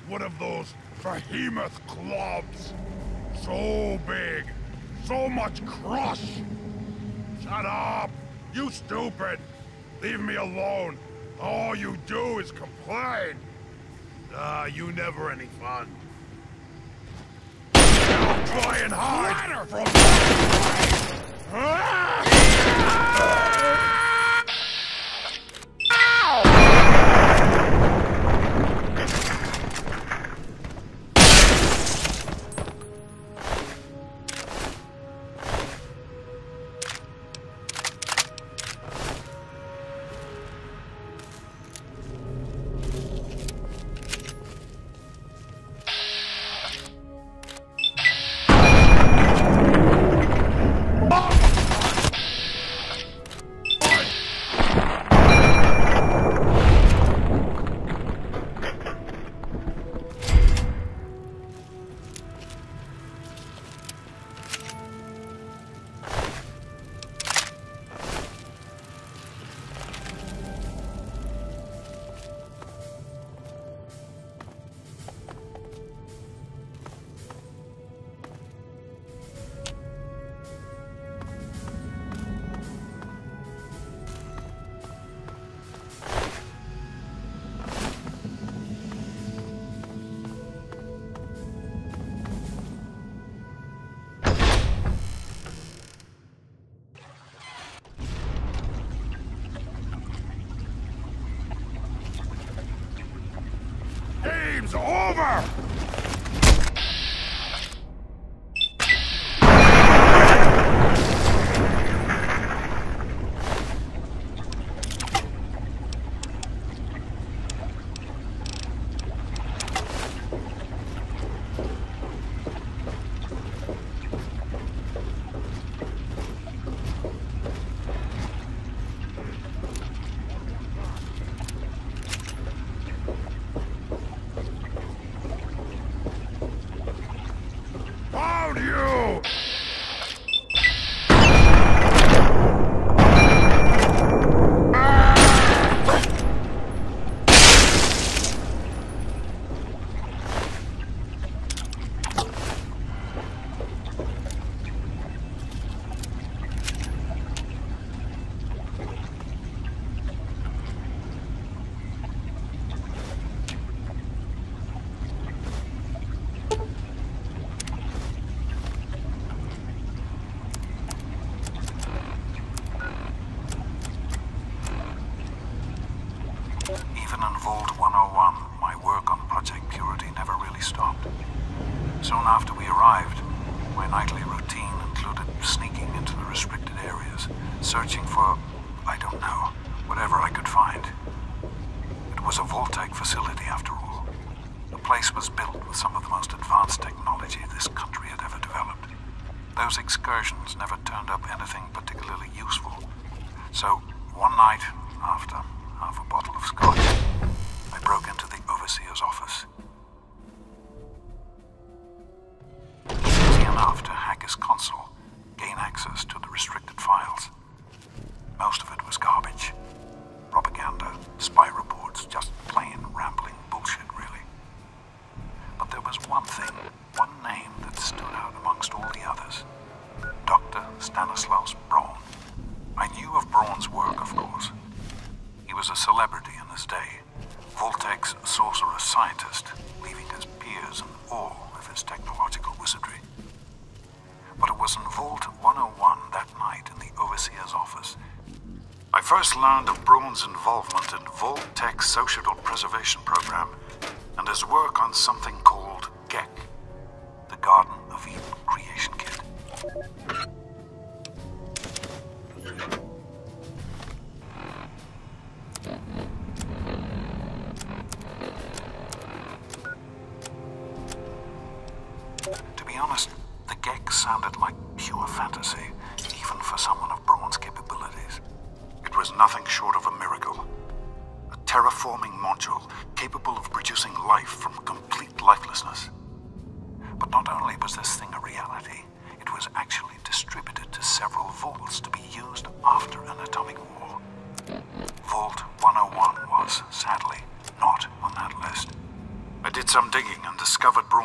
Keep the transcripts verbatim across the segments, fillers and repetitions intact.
one of those behemoth clubs. So big, so much crush. Shut up, you stupid. Leave me alone. All you do is complain. Ah, uh, you never any fun. I'll try and hide from Game's over! You! Even in Vault one oh one, my work on Project Purity never really stopped. Soon after we arrived, my nightly routine included sneaking into the restricted areas, searching for, I don't know, whatever I could find. It was a Vault-Tec facility after all. The place was built with some of the most advanced technology this country had ever developed. Those excursions never turned up anything particularly useful. So, one night, after half a bottle of scotch, I broke into the overseer's office. Easy enough to hack his console, gain access to the restricted files. Most of it was garbage. Propaganda, spy reports, just plain rambling bullshit, really. But there was one thing, one name that stood out amongst all the others. Doctor Stanislaus Braun. I knew of Braun's work, of course. He was a celebrity in his day, Vault-Tec's sorcerer scientist, leaving his peers in awe of his technological wizardry. But it was in Vault one oh one that night in the Overseer's office I first learned of Braun's involvement in Vault-Tec's Social Preservation Program and his work on something called G E C, the Garden of Eden Creation Kit. To be honest, the G E C sounded like pure fantasy, even for someone of Braun's capabilities. It was nothing short of a miracle. A terraforming module capable of producing life from complete lifelessness. But not only was this thing a reality, it was actually distributed to several vaults to be used after an atomic war. Vault one oh one was, sadly, not on that list. I did some digging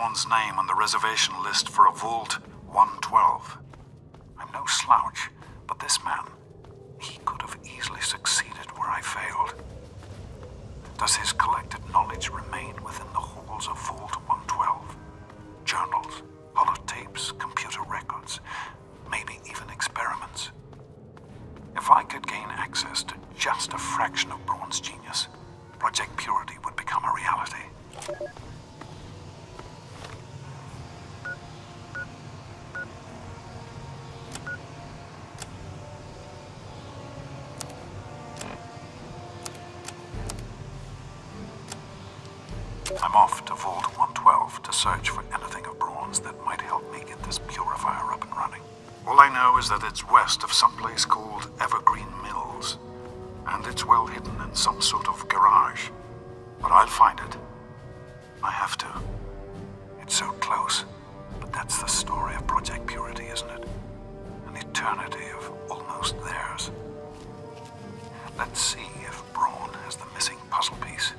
Braun's name on the reservation list for a Vault one twelve. I'm no slouch, but this man, he could have easily succeeded where I failed. Does his collected knowledge remain within the halls of Vault one twelve? Journals, holotapes, computer records, maybe even experiments. If I could gain access to just a fraction of Braun's genius, Project Purity would become a reality. I'm off to Vault one twelve to search for anything of Braun's that might help me get this purifier up and running. All I know is that it's west of some place called Evergreen Mills, and it's well hidden in some sort of garage. But I'll find it. I have to. It's so close, but that's the story of Project Purity, isn't it? An eternity of almost theirs. Let's see if Braun has the missing puzzle piece.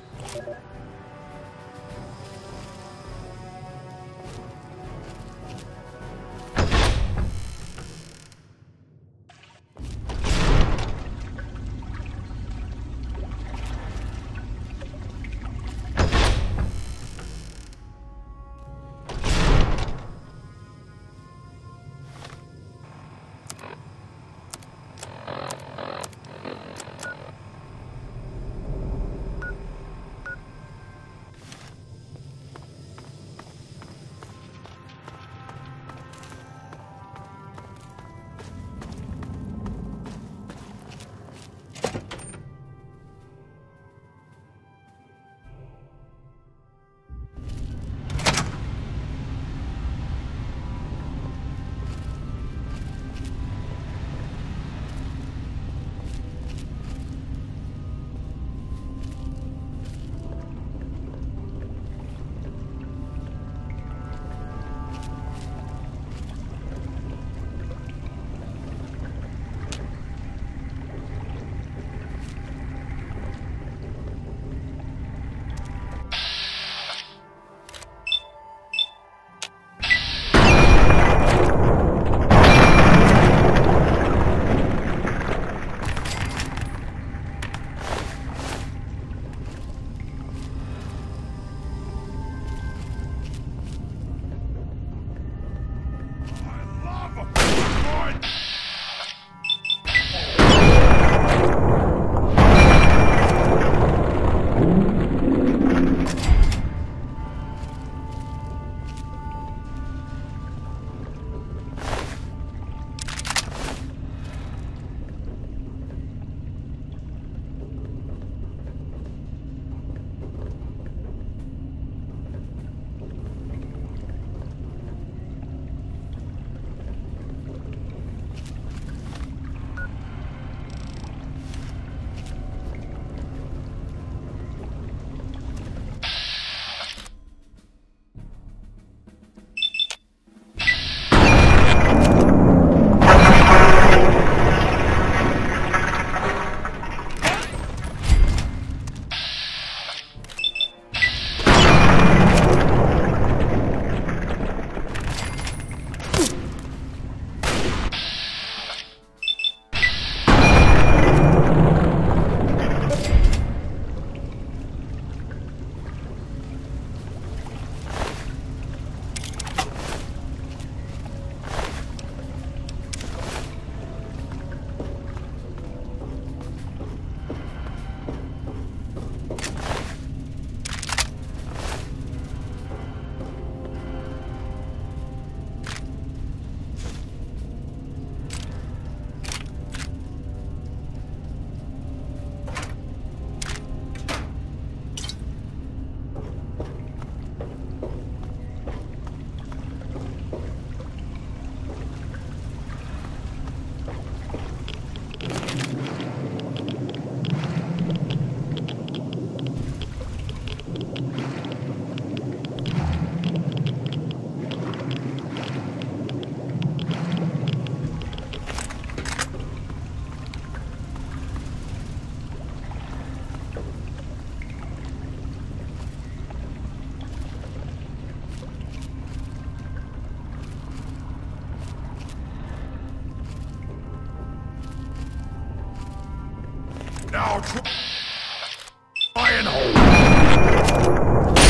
Now try and hold.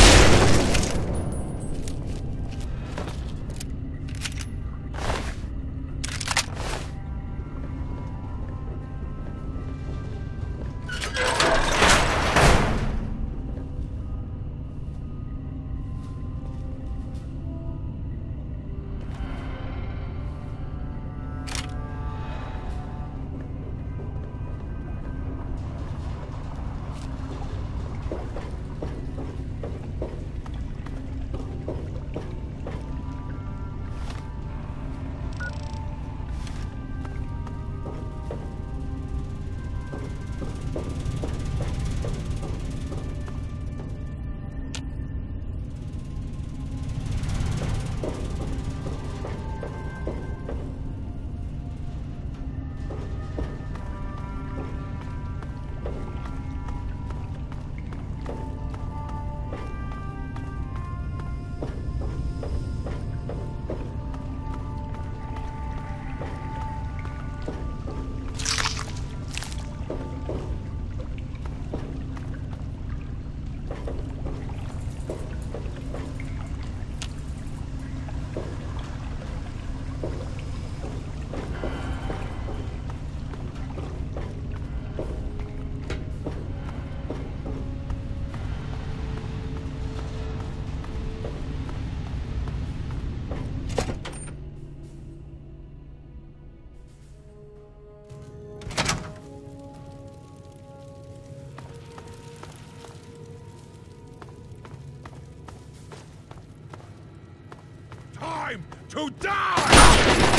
Time to die!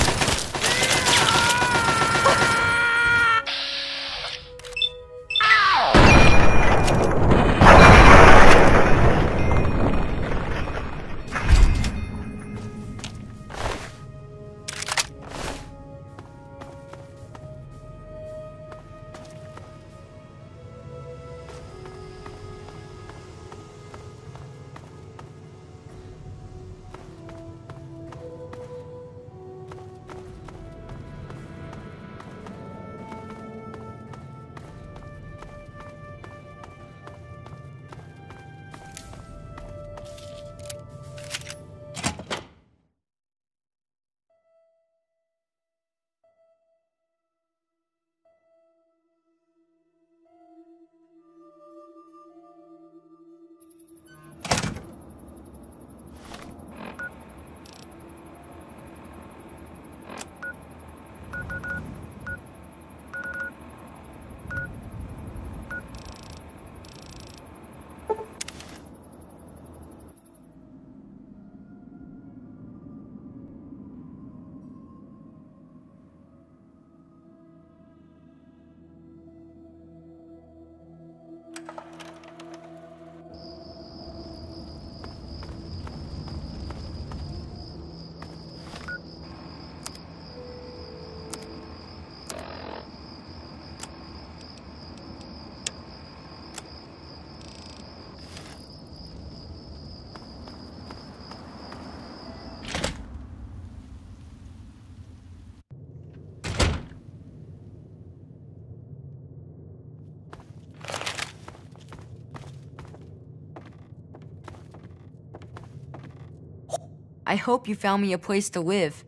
I hope you found me a place to live.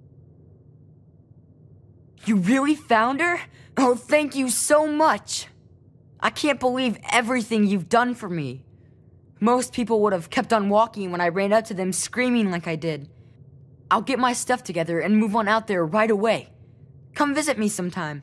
You really found her? Oh, thank you so much. I can't believe everything you've done for me. Most people would have kept on walking when I ran up to them screaming like I did. I'll get my stuff together and move on out there right away. Come visit me sometime.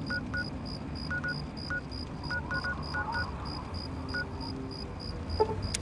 You